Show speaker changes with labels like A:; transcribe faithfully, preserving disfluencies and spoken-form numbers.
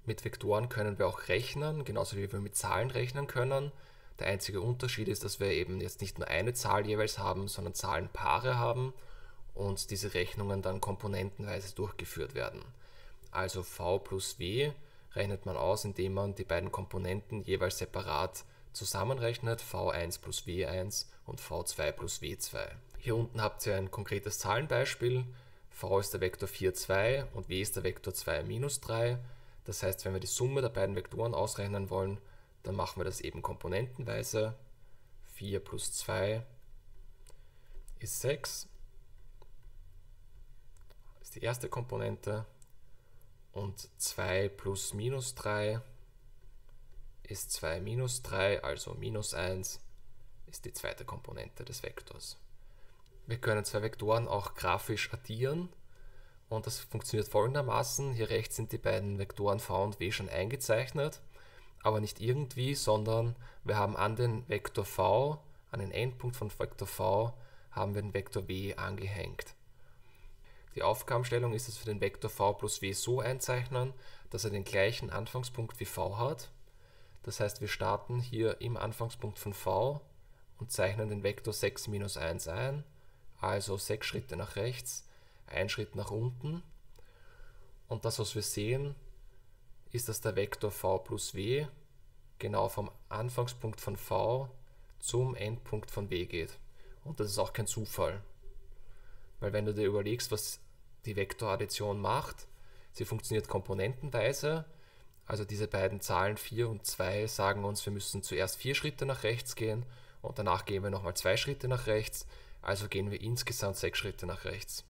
A: Mit Vektoren können wir auch rechnen, genauso wie wir mit Zahlen rechnen können. Der einzige Unterschied ist, dass wir eben jetzt nicht nur eine Zahl jeweils haben, sondern Zahlenpaare haben und diese Rechnungen dann komponentenweise durchgeführt werden. Also v plus w rechnet man aus, indem man die beiden Komponenten jeweils separat zusammenrechnet, v eins plus w eins und v zwei plus w zwei. Hier unten habt ihr ein konkretes Zahlenbeispiel. V ist der Vektor vier, zwei und w ist der Vektor zwei, minus drei. Das heißt, wenn wir die Summe der beiden Vektoren ausrechnen wollen, dann machen wir das eben komponentenweise. vier plus zwei ist sechs, ist die erste Komponente. Und zwei plus minus drei ist zwei minus drei, also minus eins ist die zweite Komponente des Vektors. Wir können zwei Vektoren auch grafisch addieren und das funktioniert folgendermaßen. Hier rechts sind die beiden Vektoren v und w schon eingezeichnet, aber nicht irgendwie, sondern wir haben an den Vektor v, an den Endpunkt von Vektor v, haben wir den Vektor w angehängt. Die Aufgabenstellung ist, dass wir den Vektor v plus w so einzeichnen, dass er den gleichen Anfangspunkt wie v hat. Das heißt, wir starten hier im Anfangspunkt von v und zeichnen den Vektor sechs minus eins ein, also sechs Schritte nach rechts, ein Schritt nach unten. Und das, was wir sehen, ist, dass der Vektor v plus w genau vom Anfangspunkt von v zum Endpunkt von w geht. Und das ist auch kein Zufall. Weil wenn du dir überlegst, was die Vektoraddition macht, sie funktioniert komponentenweise, also diese beiden Zahlen vier und zwei sagen uns, wir müssen zuerst vier Schritte nach rechts gehen und danach gehen wir nochmal zwei Schritte nach rechts, also gehen wir insgesamt sechs Schritte nach rechts.